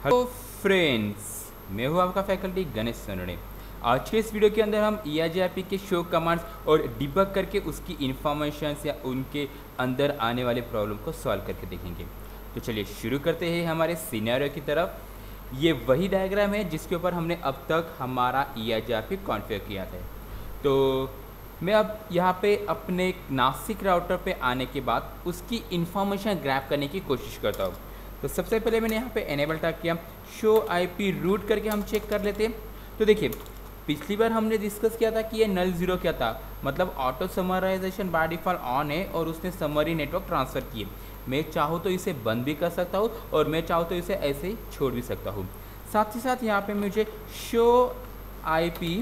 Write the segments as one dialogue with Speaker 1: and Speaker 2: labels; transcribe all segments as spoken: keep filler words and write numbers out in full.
Speaker 1: Hello friends, मैं हूं आपका फैकल्टी गणेश सोनोने। आज के इस वीडियो के अंदर हम E I G R P के शो कमांड्स और डिबग करके उसकी इन्फॉर्मेशंस या उनके अंदर आने वाले प्रॉब्लम को सॉल्व करके देखेंगे। तो चलिए शुरू करते हैं हमारे सिनेरियो की तरफ। ये वही डायग्राम है जिसके ऊपर हमने अब तक हमारा E I G R P configure किया था। तो मैं अब यहाँ पे अपने नासिक राउटर पे आने के बाद उसकी इन्फॉर्मेशन ग्रैब करने की कोशिश करता हूँ। तो सबसे पहले मैंने यहाँ पे एनेबल टाइप किया, शो आईपी रूट करके हम चेक कर लेते हैं। तो देखिए, पिछली बार हमने डिस्कस किया था कि ये नल ज़ीरो क्या था, मतलब auto summarization by default on है और उसने समरी नेटवर्क ट्रांसफ़र किए। मैं चाहूँ तो इसे बंद भी कर सकता हूँ और मैं चाहूँ तो इसे ऐसे ही छोड़ भी सकता हूँ। साथ ही साथ यहाँ पे मुझे शो आईपी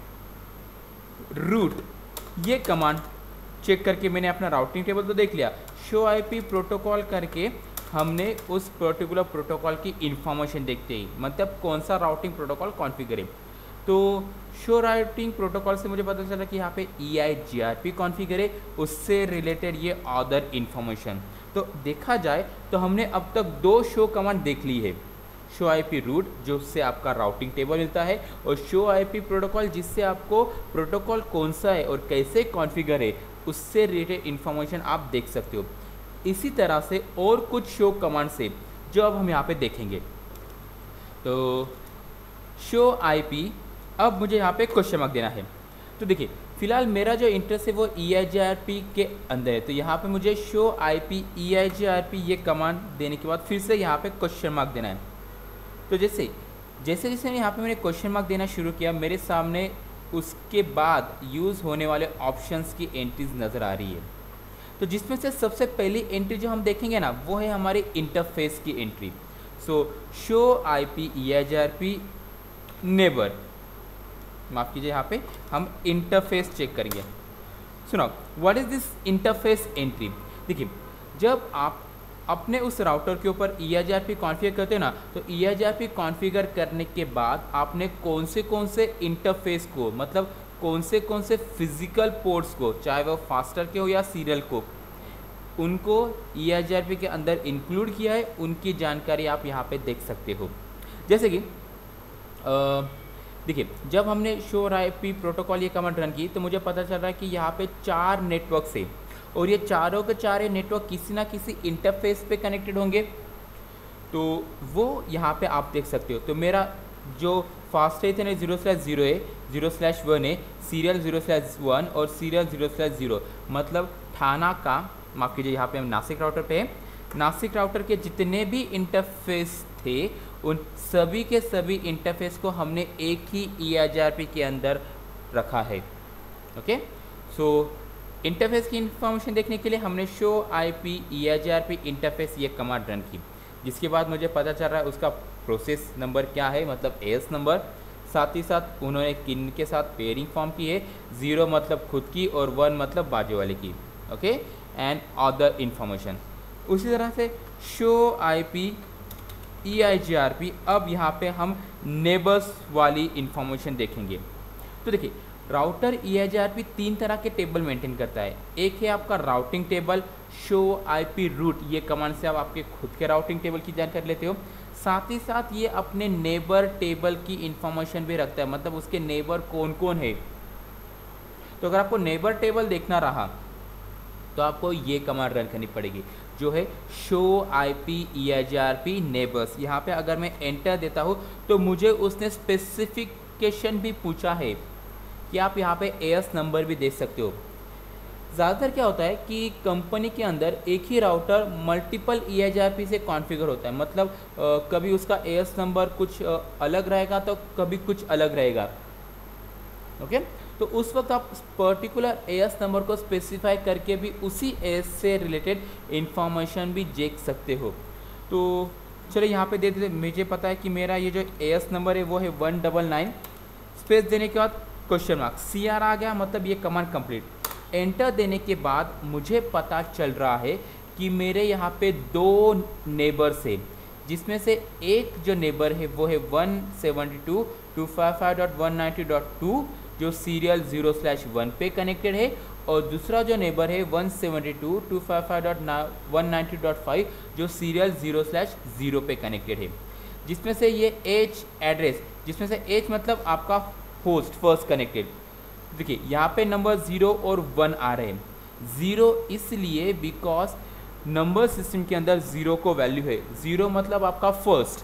Speaker 1: रूट ये कमांड चेक करके मैंने अपना राउटिंग टेबल तो देख लिया। शो आईपी प्रोटोकॉल करके हमने उस पर्टिकुलर प्रोटोकॉल की इन्फॉर्मेशन देखते ही, मतलब कौन सा राउटिंग प्रोटोकॉल कॉन्फ़िगर है। तो शो राउटिंग प्रोटोकॉल से मुझे पता चला कि यहाँ पे E I G R P configure है, उससे रिलेटेड ये अदर इन्फॉर्मेशन। तो देखा जाए तो हमने अब तक दो शो कमांड देख ली है, शो आईपी रूट जो उससे आपका राउटिंग टेबल मिलता है, और शो आईपी प्रोटोकॉल जिससे आपको प्रोटोकॉल कौन सा है और कैसे कॉन्फ़िगर है उससे रिलेटेड इन्फॉर्मेशन आप देख सकते हो। इसी तरह से और कुछ शो कमांड से जो अब हम यहाँ पे देखेंगे। तो शो आईपी, अब मुझे यहाँ पे क्वेश्चन मार्क देना है। तो देखिए, फिलहाल मेरा जो इंटरेस्ट है वो ई आई जी आर पी के अंदर है। तो यहाँ पे मुझे show IP E I G R P ये कमांड देने के बाद फिर से यहाँ पे क्वेश्चन मार्क देना है। तो जैसे जैसे जैसे यहाँ पे मैंने क्वेश्चन मार्क देना शुरू किया, मेरे सामने उसके बाद यूज़ होने वाले ऑप्शंस की एंट्रीज नज़र आ रही है। तो जिसमें से सबसे पहली एंट्री जो हम देखेंगे ना, वो है हमारी इंटरफेस की entry. So show IP E I G R P neighbour, माफ़ कीजिए, यहाँ पे हम इंटरफेस चेक करेंगे। सुनो, what is this interface entry. देखिए, जब आप अपने उस राउटर के ऊपर E I G R P configure करते हैं ना, तो E I G R P configure करने के बाद आपने कौन से कौन से इंटरफेस को, मतलब कौन से कौन से फिजिकल पोर्ट्स को, चाहे वो फास्टर के हो या सीरियल को, उनको ई आई जी आर पी के अंदर इंक्लूड किया है, उनकी जानकारी आप यहाँ पे देख सकते हो। जैसे कि देखिए, जब हमने शो आईपी प्रोटोकॉल ये कमांड रन की तो मुझे पता चल रहा है कि यहाँ पे चार नेटवर्क से, और ये चारों के चारे नेटवर्क किसी ना किसी इंटरफेस पे कनेक्टेड होंगे। तो वो यहाँ पे आप देख सकते हो। तो मेरा जो फास्ट है इतने जीरो स्लैश जीरो है, जीरो स्लैश वन है, सीरियल जीरो स्लैश वन और सीरियल जीरो स्लैश जीरो, मतलब थाना का, माफ़ कीजिए, यहाँ पे हम नासिक राउटर पे हैं, नासिक राउटर के जितने भी इंटरफेस थे उन सभी के सभी इंटरफेस को हमने एक ही ई आई जी आर पी के अंदर रखा है। ओके, सो इंटरफेस की इंफॉर्मेशन देखने के लिए हमने show I P E I G R P interface ये कमांड रन की, जिसके बाद मुझे पता चल रहा है उसका प्रोसेस नंबर क्या है, मतलब एस नंबर। साथ ही साथ उन्होंने किन के साथ पेयरिंग फॉर्म की है, ज़ीरो मतलब खुद की और वन मतलब बाजू वाले की। Okay, and other information. उसी तरह से show I P E I G R P, अब यहाँ पे हम नेबर्स वाली इन्फॉर्मेशन देखेंगे। तो देखिए, router E I G R P तीन तरह के टेबल मेंटेन करता है। एक है आपका routing table, show I P route ये कमांड से आप आपके खुद के राउटिंग टेबल की जानकारी लेते हो। साथ ही साथ ये अपने नेबर टेबल की इंफॉर्मेशन भी रखता है, मतलब उसके नेबर कौन कौन है। तो अगर आपको नेबर टेबल देखना रहा तो आपको ये कमांड रन करनी पड़ेगी, जो है show I P E I G R P neighbours. यहाँ पे अगर मैं एंटर देता हूँ तो मुझे उसने स्पेसिफिकेशन भी पूछा है कि आप यहाँ पे एएस नंबर भी दे सकते हो। ज़्यादातर क्या होता है कि कंपनी के अंदर एक ही router multiple E I G R P से कॉन्फ़िगर होता है, मतलब आ, कभी उसका एएस नंबर कुछ आ, अलग रहेगा तो कभी कुछ अलग रहेगा। ओके, तो उस वक्त आप पर्टिकुलर एएस नंबर को स्पेसिफाई करके भी उसी एएस से रिलेटेड इन्फॉर्मेशन भी देख सकते हो। तो चलिए यहाँ पे दे देते, मुझे पता है कि मेरा ये जो एएस नंबर है वो है वन डबल नाइन, स्पेस देने के बाद क्वेश्चन मार्क, सी आर आ गया, मतलब ये कमांड कंप्लीट। एंटर देने के बाद मुझे पता चल रहा है कि मेरे यहाँ पे दो नेबर्स है, जिसमें से एक जो नेबर है वो है one seventy two dot two five five dot one ninety dot two जो सीरियल जीरो स्लैश वन पे कनेक्टेड है, और दूसरा जो नेबर है one seventy two dot two five five dot one ninety dot five जो सीरियल जीरो स्लैश जीरो पे connected है। जिसमें से ये एच एड्रेस, जिसमें से एच मतलब आपका होस्ट फर्स्ट कनेक्टेड। देखिए यहाँ पे नंबर ज़ीरो और वन आ रहे हैं। ज़ीरो इसलिए बिकॉज नंबर सिस्टम के अंदर ज़ीरो को वैल्यू है। ज़ीरो मतलब आपका फर्स्ट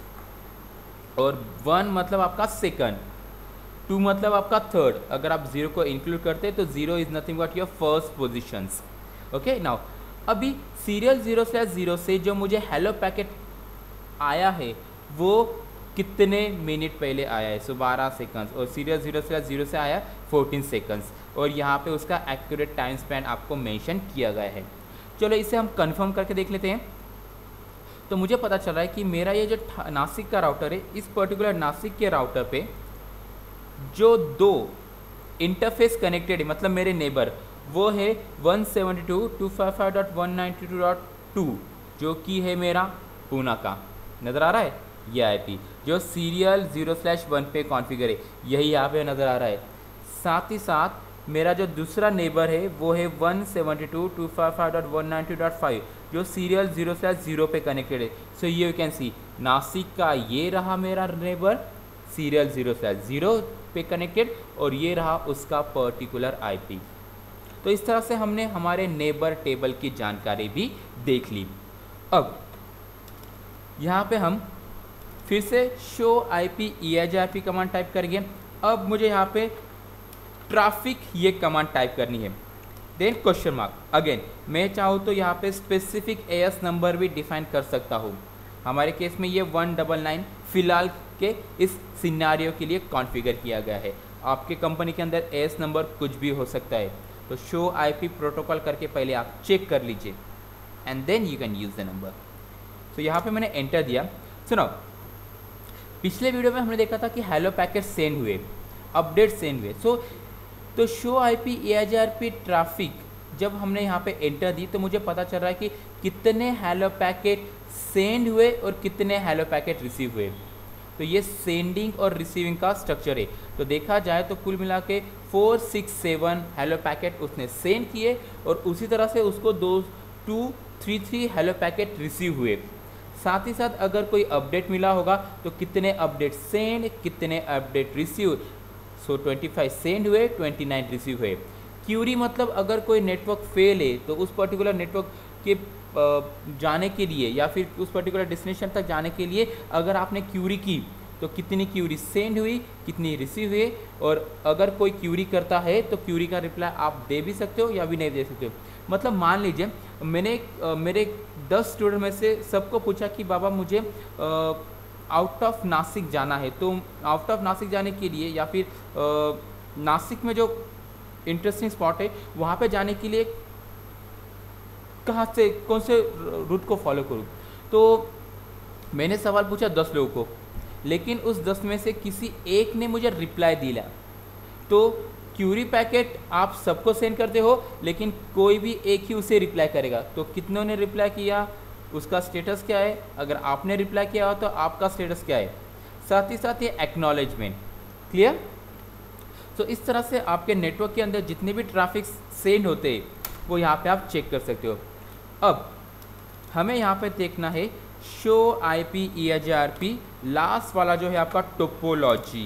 Speaker 1: और वन मतलब आपका सेकंड, टू मतलब आपका थर्ड। अगर आप ज़ीरो को इंक्लूड करते हैं तो zero is nothing but your first positions. Okay now अभी सीरियल ज़ीरो स्लैश ज़ीरो से जो मुझे हेलो पैकेट आया है वो कितने मिनट पहले आया है, सो बारह सेकंड्स, और सीरियल ज़ीरो स्लैश ज़ीरो से आया फोर्टीन सेकंड्स, और यहाँ पे उसका एक्यूरेट टाइम स्पैन आपको मेंशन किया गया है। चलो इसे हम कंफर्म करके देख लेते हैं। तो मुझे पता चल रहा है कि मेरा ये जो नासिक का राउटर है, इस पर्टिकुलर नासिक के राउटर पे जो दो इंटरफेस कनेक्टेड है, मतलब मेरे नेबर, वो है one seventy two dot two fifty five dot one ninety two dot two, जो कि है मेरा पूना का। नज़र आ रहा है ये आईपी जो सीरियल ज़ीरो स्लैश वन पे कॉन्फ़िगर है, यही यहाँ पे नज़र आ रहा है। साथ ही साथ मेरा जो दूसरा नेबर है वो है one seventy two dot two fifty five dot one ninety two dot five, जो सीरियल ज़ीरो स्लैश ज़ीरो पे कनेक्टेड है। सो ये यू कैन सी नासिक का ये रहा मेरा neighbour serial zero slash zero पे कनेक्टेड, और ये रहा उसका पर्टिकुलर आईपी। तो इस तरह से हमने हमारे नेबर टेबल की जानकारी भी देख ली। अब यहाँ पे हम फिर से show IP EHRP command type करेंगे। अब मुझे यहाँ पे ट्रैफिक ये कमांड टाइप करनी है, देन क्वेश्चन मार्क। अगेन मैं चाहूँ तो यहाँ पे स्पेसिफिक एएस नंबर भी डिफाइन कर सकता हूँ। हमारे केस में ये वन डबल नाइन फिलहाल के इस सिनारियो के लिए कॉन्फ़िगर किया गया है। आपके कंपनी के अंदर एएस नंबर कुछ भी हो सकता है, तो शो आईपी प्रोटोकॉल करके पहले आप चेक कर लीजिए and then you can use the number. तो यहाँ पे मैंने एंटर दिया। सुनो, पिछले वीडियो में हमने देखा था कि हेलो पैकेट सेंड हुए, अपडेट सेंड हुए। सो तो शो आईपी ईएचआरपी ट्रैफिक जब हमने यहाँ पे एंटर दी तो मुझे पता चल रहा है कि कितने हेलो पैकेट सेंड हुए और कितने हेलो पैकेट रिसीव हुए। तो ये सेंडिंग और रिसीविंग का स्ट्रक्चर है। तो देखा जाए तो कुल मिला के four six seven hello packet उसने सेंड किए और उसी तरह से उसको दो two three three hello packet receive हुए। साथ ही साथ अगर कोई अपडेट मिला होगा तो कितने अपडेट सेंड, कितने update receive. So twenty five send हुए, ट्वेंटी नाइन रिसीव हुए। क्यूरी मतलब अगर कोई नेटवर्क फेल है तो उस पर्टिकुलर नेटवर्क के जाने के लिए या फिर उस पर्टिकुलर डेस्टिनेशन तक जाने के लिए अगर आपने क्यूरी की तो कितनी क्यूरी सेंड हुई, कितनी रिसीव हुई। और अगर कोई क्यूरी करता है तो क्यूरी का रिप्लाई आप दे भी सकते हो या भी नहीं दे सकते हो। मतलब मान लीजिए मैंने आ, मेरे दस स्टूडेंट में से सबको पूछा कि बाबा मुझे आउट ऑफ नासिक जाना है, तो आउट ऑफ नासिक जाने के लिए या फिर आ, नासिक में जो इंटरेस्टिंग स्पॉट है वहाँ पे जाने के लिए कहाँ से कौन से रूट को फॉलो करूँ। तो मैंने सवाल पूछा दस लोगों को, लेकिन उस दस में से किसी एक ने मुझे रिप्लाई दिया। तो क्यूरी पैकेट आप सबको सेंड करते हो लेकिन कोई भी एक ही उसे रिप्लाई करेगा। तो कितनों ने रिप्लाई किया, उसका स्टेटस क्या है। अगर आपने रिप्लाई किया हो तो आपका स्टेटस क्या है। साथ ही साथ ये एक्नॉलेजमेंट। क्लियर। तो इस तरह से आपके नेटवर्क के अंदर जितने भी ट्रैफिक सेंड होते हैं वो यहाँ पे आप चेक कर सकते हो। अब हमें यहाँ पे देखना है शो आईपी ईएचआरपी लास्ट वाला जो है आपका टोपोलॉजी।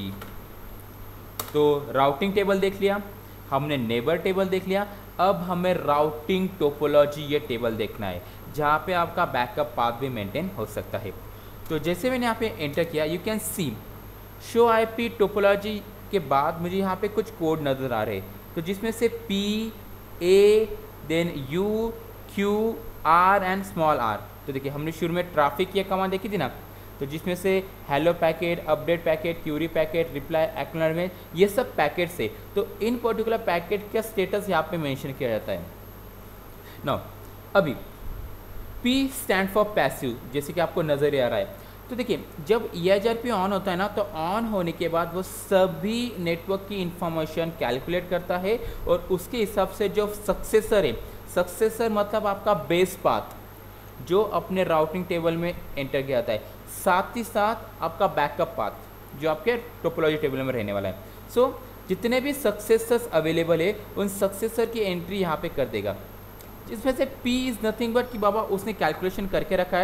Speaker 1: तो राउटिंग टेबल देख लिया हमने, नेबर टेबल देख लिया। अब हमें राउटिंग टोपोलॉजी ये टेबल देखना है जहाँ पे आपका बैकअप पाथ भी मेंटेन हो सकता है। तो जैसे मैंने यहाँ पे एंटर किया you can see show IP topology के बाद मुझे यहाँ पे कुछ कोड नज़र आ रहे हैं। तो जिसमें से P A then U Q R and small R. तो देखिए हमने शुरू में ट्रैफिक ये कमांड देखी थी ना, तो जिसमें से hello packet, update packet, query packet, reply, acknowledgement, ये सब पैकेट से। तो इन पर्टिकुलर पैकेट का स्टेटस यहाँ पे मेंशन किया जाता है। नाउ अभी P स्टैंड फॉर पैसिव, जैसे कि आपको नज़र आ रहा है। तो देखिए जब ईएचआरपी ऑन होता है ना, तो ऑन होने के बाद वो सभी नेटवर्क की इंफॉर्मेशन कैलकुलेट करता है और उसके हिसाब से जो सक्सेसर है, सक्सेसर मतलब आपका बेस पाथ जो अपने राउटिंग टेबल में एंटर किया जाता है, साथ ही साथ आपका बैकअप पाथ जो आपके टोपोलॉजी टेबल में रहने वाला है। सो so, जितने भी सक्सेसर्स अवेलेबल है उन सक्सेसर की एंट्री यहाँ पे कर देगा, जिसमें से P इज़ नथिंग बट कि बाबा उसने कैलकुलेशन करके रखा है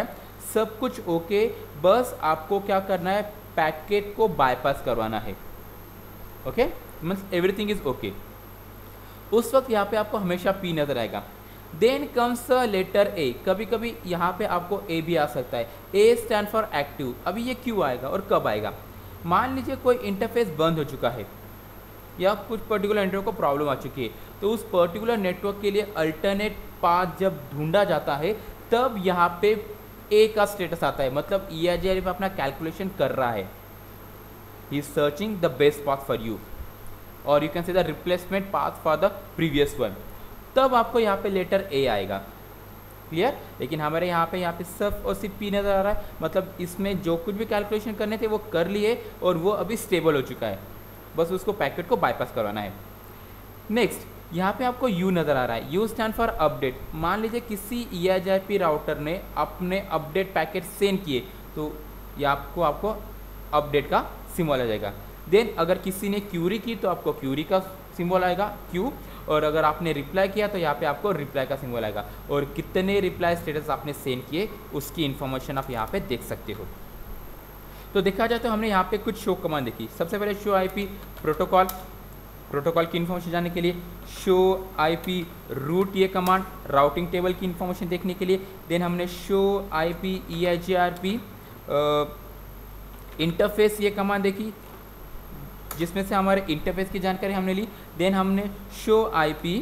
Speaker 1: सब कुछ ओके, बस आपको क्या करना है, पैकेट को बाईपास करवाना है। Okay, means everything is okay. उस वक्त यहाँ पे आपको हमेशा पी नजर आएगा। देन कम्स लेटर ए, कभी कभी यहाँ पे आपको ए भी आ सकता है। A stand for active. अभी ये क्यों आएगा और कब आएगा? मान लीजिए कोई इंटरफेस बंद हो चुका है या कुछ पर्टिकुलर नेटवर्क को प्रॉब्लम आ चुकी है, तो उस पर्टिकुलर नेटवर्क के लिए अल्टरनेट पाथ जब ढूंढा जाता है तब यहाँ पे ए का स्टेटस आता है, मतलब E I G R P अपना कैलकुलेशन कर रहा है, he is searching the best path for you, और you can say the replacement path for the previous one. तब आपको यहाँ पे लेटर ए आएगा। क्लियर? लेकिन हमारे यहाँ पे यहाँ पे सिर्फ और सिर्फ पी नज़र आ रहा है, मतलब इसमें जो कुछ भी कैलकुलेशन करने थे वो कर लिए और वो अभी स्टेबल हो चुका है, बस उसको पैकेट को बाईपास करवाना है। नेक्स्ट यहाँ पे आपको यू नज़र आ रहा है। U stand for update. मान लीजिए किसी E I G R P router ने अपने अपडेट पैकेट सेंड किए, तो ये आपको आपको अपडेट का सिंबल आ जाएगा। देन अगर किसी ने क्यूरी की तो आपको क्यूरी का सिंबल आएगा, क्यू, और अगर आपने रिप्लाई किया तो यहाँ पे आपको रिप्लाई का सिंबल आएगा, और कितने रिप्लाई स्टेटस आपने सेंड किए उसकी इन्फॉर्मेशन आप यहाँ पे देख सकते हो। तो देखा जाए तो हमने यहाँ पे कुछ शो कमांड देखी। सबसे पहले शो आईपी प्रोटोकॉल, प्रोटोकॉल की इन्फॉर्मेशन जानने के लिए। शो आईपी रूट, ये कमांड राउटिंग टेबल की इन्फॉर्मेशन देखने के लिए। देन हमने show IP E I G R P interface, ये कमांड देखी जिसमें से हमारे इंटरफेस की जानकारी हमने ली। देन हमने शो आईपी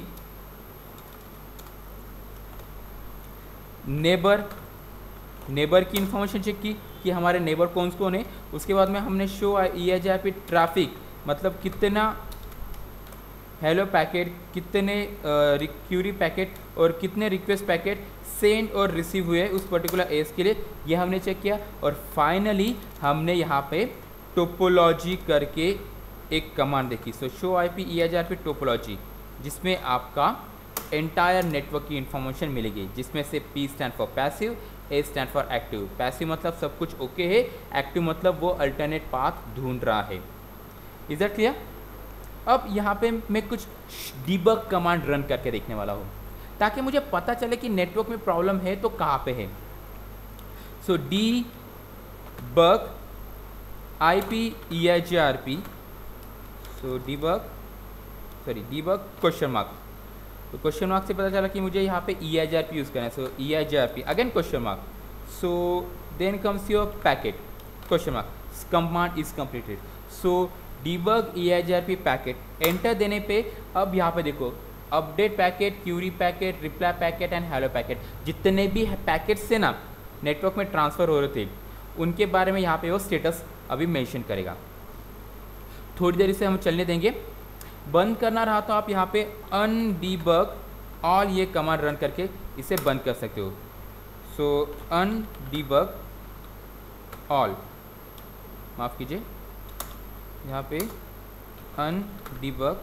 Speaker 1: नेबर, नेबर की इन्फॉर्मेशन चेक की कि हमारे नेबर कौन कौन है। उसके बाद में हमने show E I G R P traffic, मतलब कितना हेलो पैकेट, कितने क्यूरी पैकेट और कितने रिक्वेस्ट पैकेट सेंड और रिसीव हुए उस पर्टिकुलर एज के लिए, ये हमने चेक किया। और फाइनली हमने यहाँ पे टोपोलॉजी करके एक कमांड देखी। So show I P E I G R P topology, जिसमें आपका एंटायर नेटवर्क की इन्फॉर्मेशन मिलेगी, जिसमें से P stand for passive, A stand for active. Passive मतलब सब कुछ ओके है, एक्टिव मतलब वो अल्टरनेट पाथ ढूंढ रहा है। Is that clear? अब यहाँ पे मैं कुछ डीबग कमांड रन करके देखने वाला हूँ ताकि मुझे पता चले कि नेटवर्क में प्रॉब्लम है तो कहाँ पे है। So debug I P E I G R P, so debug sorry debug question mark, तो क्वेश्चन मार्क से पता चला कि मुझे यहाँ पे E I G R P use करना है। So E I G R P again question mark, so then comes your packet question mark, command is completed. So debug E I G R P packet, enter देने पे अब यहाँ पे देखो update packet, query packet, reply packet and hello packet, जितने भी packet से ना नेटवर्क में ट्रांसफ़र हो रहे थे उनके बारे में यहाँ पे वो स्टेटस अभी मेंशन करेगा। थोड़ी देर इसे हम चलने देंगे। बंद करना रहा तो आप यहाँ पे अनडीबग ऑल ये कमांड रन करके इसे बंद कर सकते हो। सो अनडीबग ऑल, माफ़ कीजिए यहाँ पे undebug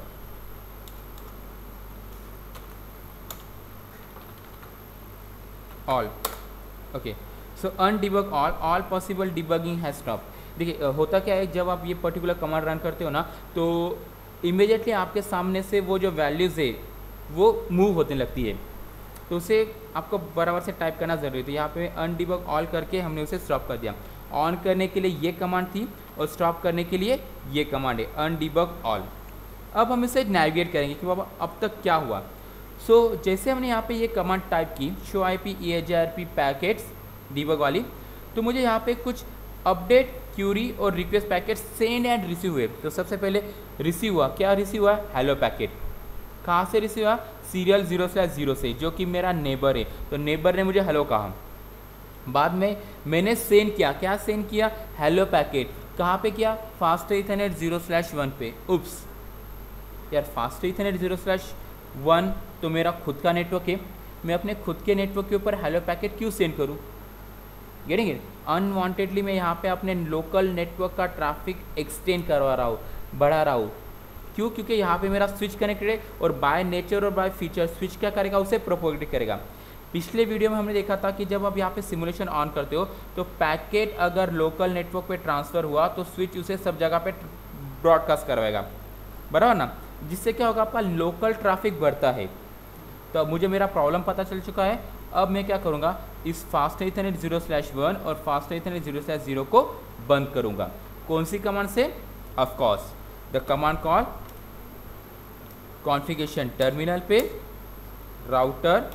Speaker 1: all, okay. So undebug all, all possible debugging has stop. देखिए होता क्या है, जब आप ये पर्टिकुलर कमांड रन करते हो ना तो इमीडिएटली आपके सामने से वो जो वैल्यूज़ है वो मूव होने लगती है, तो उसे आपको बराबर से टाइप करना ज़रूरी है। तो यहाँ पे अनडीबग ऑल करके हमने उसे स्टॉप कर दिया। ऑन करने के लिए ये कमांड थी और स्टॉप करने के लिए ये कमांड है अनडीबग ऑल। अब हम इसे नेविगेट करेंगे कि बाबा अब तक क्या हुआ। सो so, जैसे हमने यहाँ पे ये कमांड टाइप की show I P E I G R P packets debug वाली, तो मुझे यहाँ पे कुछ अपडेट, क्यूरी और request packet send and receive हुए। तो सबसे पहले रिसीव हुआ, क्या रिसीव हुआ? Hello packet. कहाँ से रिसीव हुआ? सीरियल जीरो स्लैश जीरो से, जो कि मेरा नेबर है। तो नेबर ने मुझे हेलो कहा। बाद में मैंने सेंड किया, क्या सेंड किया? Hello packet. कहाँ पे किया? Fast ethernet zero slash one पे। उप्स यार, fast ethernet zero slash one तो मेरा खुद का नेटवर्क है, मैं अपने खुद के नेटवर्क के ऊपर हेलो पैकेट क्यों सेंड करूँ? Getting it? अनवांटेडली मैं यहाँ पे अपने लोकल नेटवर्क का ट्रैफिक एक्सटेंड करवा रहा हूँ, बढ़ा रहा हूँ। क्यों? क्योंकि यहाँ पे मेरा स्विच कनेक्टेड है और बाय नेचर और बाय फीचर स्विच क्या करेगा? उसे प्रोपोगेट करेगा। पिछले वीडियो में हमने देखा था कि जब आप यहाँ पे सिमुलेशन ऑन करते हो तो पैकेट अगर लोकल नेटवर्क पे ट्रांसफ़र हुआ तो स्विच उसे सब जगह पे ब्रॉडकास्ट करवाएगा, बराबर ना? जिससे क्या होगा? आपका लोकल ट्रैफिक बढ़ता है। तो अब मुझे मेरा प्रॉब्लम पता चल चुका है। अब मैं क्या करूँगा? इस fast Ethernet zero slash one और fast Ethernet zero slash zero को बंद करूंगा। कौन सी कमांड से? Of course the command call configuration terminal पे router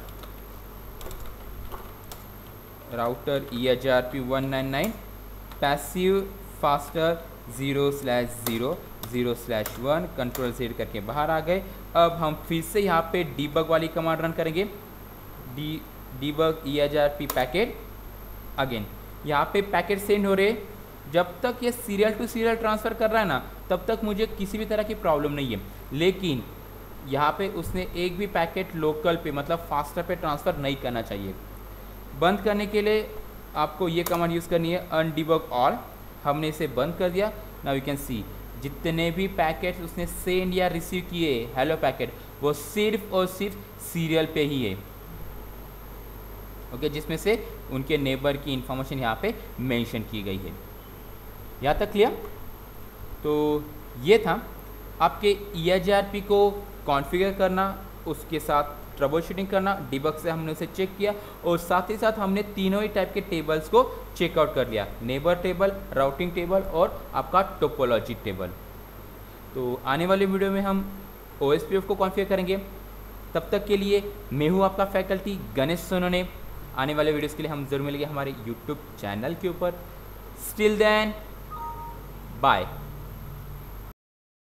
Speaker 1: router E H R P one nine nine passive faster zero slash zero zero slash one control set करके बाहर आ गए। अब हम फिर से यहाँ पे डीबग वाली कमांड रन करेंगे, D debug E H R P packet. Again यहाँ पे पैकेट सेंड हो रहे, जब तक ये सीरियल टू सीरियल ट्रांसफ़र कर रहा है ना तब तक मुझे किसी भी तरह की प्रॉब्लम नहीं है। लेकिन यहाँ पे उसने एक भी पैकेट लोकल पे मतलब फास्टर पे ट्रांसफ़र नहीं करना चाहिए। बंद करने के लिए आपको ये कमांड यूज़ करनी है अनडिबग ऑल। हमने इसे बंद कर दिया। नाउ यू कैन सी जितने भी पैकेट्स उसने सेंड या रिसीव किए हेलो पैकेट वो सिर्फ और सिर्फ सीरियल पे ही है। ओके okay, जिसमें से उनके नेबर की इंफॉर्मेशन यहाँ पे मेंशन की गई है। यहाँ तक क्लियर? तो ये था आपके ई एच आर पी को कॉन्फ़िगर करना, उसके साथ ट्रबल शूटिंग करना। डिबग से हमने उसे चेक किया और साथ ही साथ हमने तीनों ही टाइप के टेबल्स को चेकआउट कर लिया, नेबर टेबल, राउटिंग टेबल और आपका टोपोलॉजी टेबल। तो आने वाले वीडियो में हम ओ एस पी एफ को कॉन्फ़िगर करेंगे। तब तक के लिए मैं हूँ आपका फैकल्टी गणेश सोनोने। आने वाले वीडियोज़ के लिए हम जरूर मिलेंगे हमारे यूट्यूब चैनल के ऊपर। Still then bye.